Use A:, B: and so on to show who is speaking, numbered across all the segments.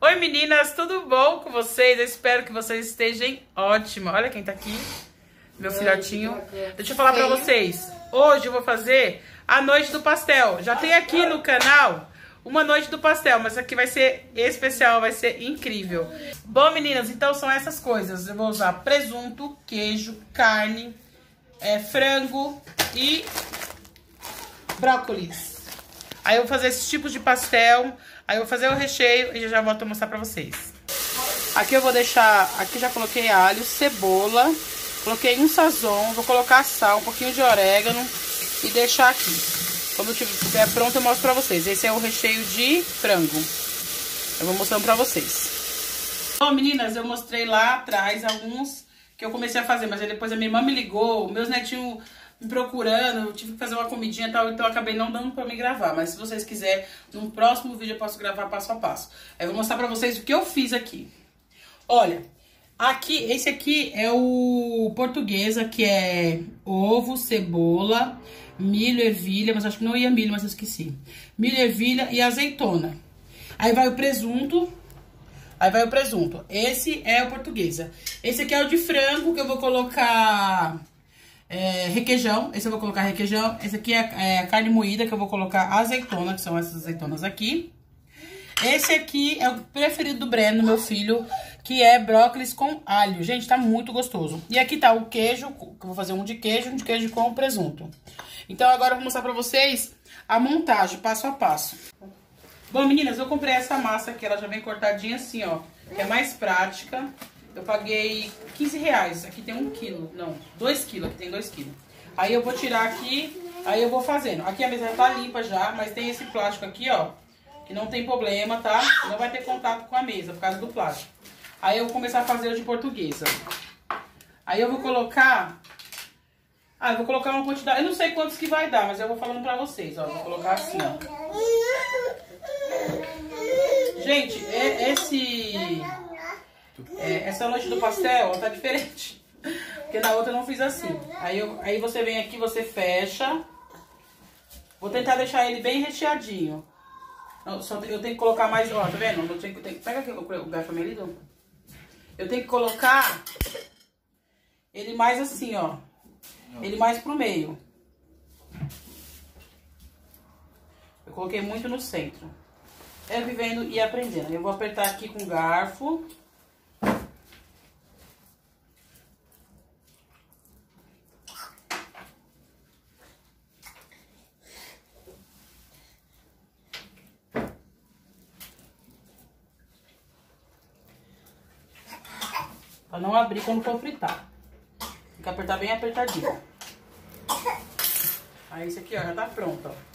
A: Oi meninas, tudo bom com vocês? Eu espero que vocês estejam ótimos. Olha quem tá aqui, meu filhotinho. Deixa eu falar pra vocês. Hoje eu vou fazer a noite do pastel. Já tem aqui no canal uma noite do pastel, mas aqui vai ser especial, vai ser incrível. Bom meninas, então são essas coisas. Eu vou usar presunto, queijo, carne, frango e brócolis. Aí eu vou fazer esses tipos de pastel. Aí eu vou fazer o recheio e já volto a mostrar pra vocês. Aqui eu vou deixar... Aqui já coloquei alho, cebola. Coloquei um sazon. Vou colocar sal, um pouquinho de orégano. E deixar aqui. Quando estiver pronto eu mostro pra vocês. Esse é o recheio de frango. Eu vou mostrando pra vocês. Bom, meninas, eu mostrei lá atrás alguns que eu comecei a fazer. Mas aí depois a minha irmã me ligou. Meus netinhos... me procurando, eu tive que fazer uma comidinha e tal, então eu acabei não dando pra me gravar. Mas se vocês quiserem, num próximo vídeo eu posso gravar passo a passo. Eu vou mostrar pra vocês o que eu fiz aqui. Olha, aqui, esse aqui é o portuguesa, que é ovo, cebola, milho, ervilha, mas acho que não ia milho, mas eu esqueci. Milho, ervilha e azeitona. Aí vai o presunto. Esse é o portuguesa. Esse aqui é o de frango, que eu vou colocar... requeijão, esse eu vou colocar requeijão. Esse aqui é a carne moída, que eu vou colocar azeitona, que são essas azeitonas aqui. Esse aqui é o preferido do Breno, meu filho, que é brócolis com alho. Gente, tá muito gostoso. E aqui tá o queijo, que eu vou fazer um de queijo com presunto. Então agora eu vou mostrar pra vocês a montagem, passo a passo. Bom, meninas, eu comprei essa massa aqui, ela já vem cortadinha assim, ó, que é mais prática. Eu paguei 15 reais. Aqui tem 1 quilo. Não, 2 quilos. Aqui tem 2 quilos. Aí eu vou tirar aqui. Aí eu vou fazendo. Aqui a mesa já tá limpa já. Mas tem esse plástico aqui, ó. Que não tem problema, tá? Não vai ter contato com a mesa por causa do plástico. Aí eu vou começar a fazer o de portuguesa. Aí eu vou colocar... eu vou colocar uma quantidade... Eu não sei quantos que vai dar, mas eu vou falando pra vocês, ó. Vou colocar assim, ó. Gente, essa noite do pastel, ó, tá diferente. Porque na outra eu não fiz assim. Aí você vem aqui, você fecha. Vou tentar deixar ele bem recheadinho. Eu tenho que colocar mais, ó, tá vendo? Pega aqui o garfo melido. Eu tenho que colocar ele mais assim, ó. Ele mais pro meio. Eu coloquei muito no centro. É vivendo e aprendendo. Eu vou apertar aqui com o garfo. Pra não abrir quando for fritar. Tem que apertar bem apertadinho. Aí esse aqui, ó, já tá pronto, ó.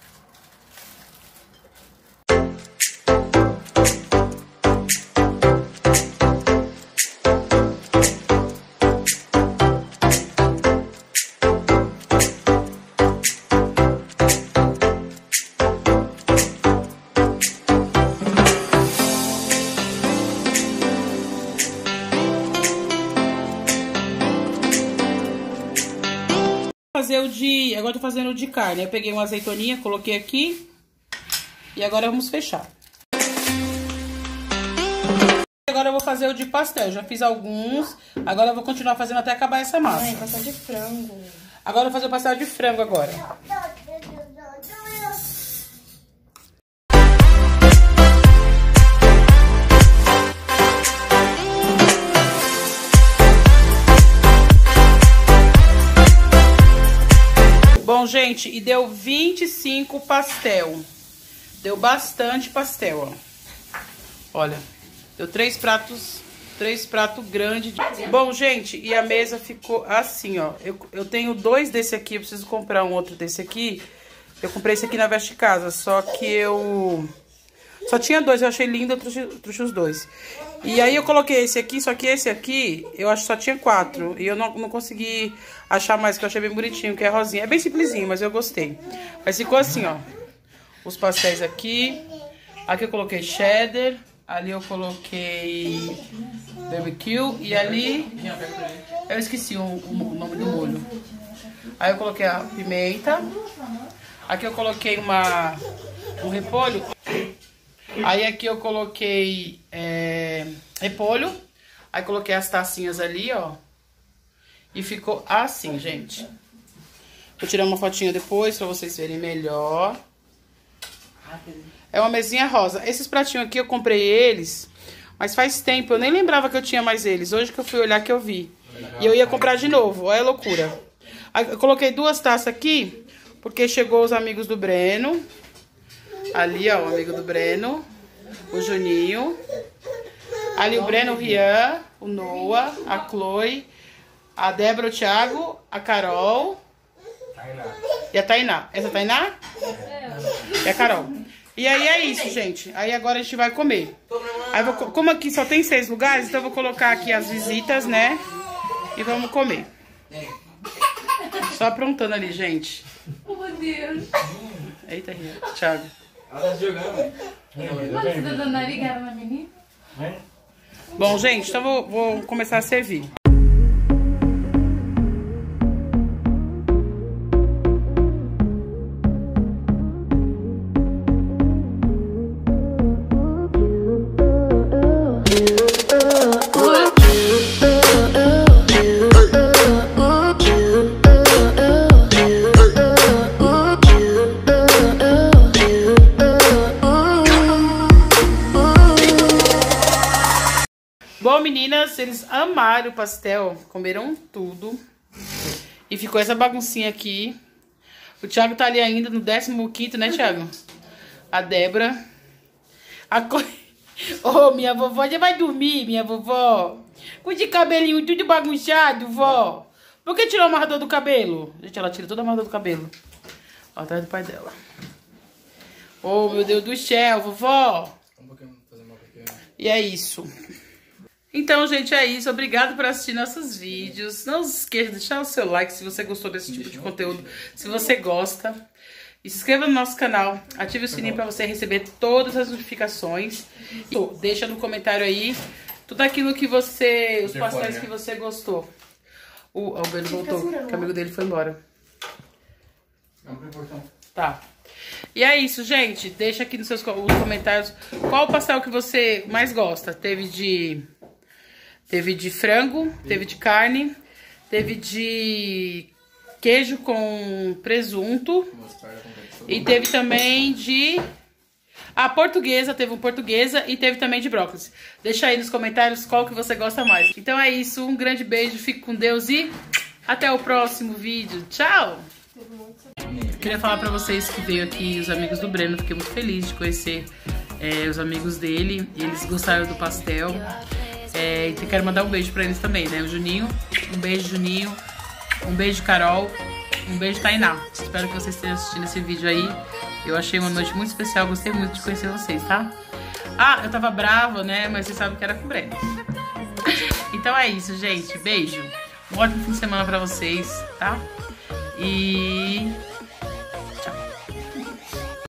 A: Agora eu tô fazendo o de carne. Eu peguei uma azeitoninha, coloquei aqui. E agora vamos fechar. Agora eu vou fazer o de pastel. Eu já fiz alguns. Agora eu vou continuar fazendo até acabar essa massa.
B: Ai, pastel de frango.
A: Agora eu vou fazer o pastel de frango agora. Bom, gente, e deu 25 pastel. Deu bastante pastel, ó. Olha, deu 3 pratos grandes. Bom, gente, e a mesa ficou assim, ó. Eu tenho 2 desse aqui, eu preciso comprar um outro desse aqui. Eu comprei esse aqui na Veste Casa, só que eu... Só tinha 2, eu achei lindo, eu trouxe os 2. E aí eu coloquei esse aqui, só que esse aqui, eu acho que só tinha 4. E eu não consegui achar mais, que eu achei bem bonitinho, que é rosinha. É bem simplesinho, mas eu gostei. Mas ficou assim, ó. Os pastéis aqui. Aqui eu coloquei cheddar. Ali eu coloquei barbecue. E ali... Eu esqueci o nome do molho. Aí eu coloquei a pimenta. Aqui eu coloquei um repolho. Aí aqui eu coloquei repolho. Aí coloquei as tacinhas ali, ó. E ficou assim, gente. Vou tirar uma fotinha depois pra vocês verem melhor. É uma mesinha rosa. Esses pratinhos aqui eu comprei eles, mas faz tempo. Eu nem lembrava que eu tinha mais eles. Hoje que eu fui olhar que eu vi. E eu ia comprar de novo. Olha a loucura. Aí eu coloquei 2 taças aqui, porque chegou os amigos do Breno. Ali, ó, o amigo do Breno. O Juninho. Ali o Breno, o Rian, o Noah, a Chloe, a Débora, o Thiago, a Carol e a Tainá. Essa é a Tainá? É a Carol. E aí é isso, gente. Aí agora a gente vai comer. Aí como aqui só tem 6 lugares, então eu vou colocar aqui as visitas, né? E vamos comer. Só aprontando ali, gente.
B: Oh, meu Deus.
A: Eita, Rian. Thiago.
C: Ela tá jogando,
B: Mas você tá dando ligada na menina?
A: Bom, gente, então vou começar a servir. Bom, meninas, eles amaram o pastel, comeram tudo. E ficou essa baguncinha aqui. O Thiago tá ali ainda no 15º, né, Thiago? A Débora. Ô, minha vovó já vai dormir, minha vovó. Com de cabelinho tudo bagunçado, vó. Por que tirou o amarrador do cabelo? Gente, ela tira todo o amarrador do cabelo. Ó, atrás do pai dela. Ô, meu Deus do céu, vovó. E é isso. Então, gente, é isso. Obrigado por assistir nossos vídeos. Não se esqueça de deixar o seu like se você gostou desse tipo de conteúdo. Se você gosta. E se inscreva no nosso canal. Ative o sininho para você receber todas as notificações. E deixa no comentário aí tudo aquilo que você... Os pastéis que você gostou. O Beno voltou, que o amigo dele foi embora. Tá. E é isso, gente. Deixa aqui nos seus comentários qual o pastel que você mais gosta. Teve de frango, teve de carne, teve de queijo com presunto e teve também de... portuguesa, teve um portuguesa e teve também de brócolis. Deixa aí nos comentários qual que você gosta mais. Então é isso, um grande beijo, fique com Deus e até o próximo vídeo. Tchau! Queria falar pra vocês que veio aqui os amigos do Breno, fiquei muito feliz de conhecer os amigos dele, eles gostaram do pastel. E quero mandar um beijo pra eles também, né? O Juninho, um beijo, Juninho. Um beijo, Carol. Um beijo, Tainá. Espero que vocês estejam assistindo esse vídeo aí. Eu achei uma noite muito especial, gostei muito de conhecer vocês, tá? Eu tava brava, né? Mas vocês sabem que era com o Breno. Então é isso, gente. Beijo. Um ótimo fim de semana pra vocês, tá? E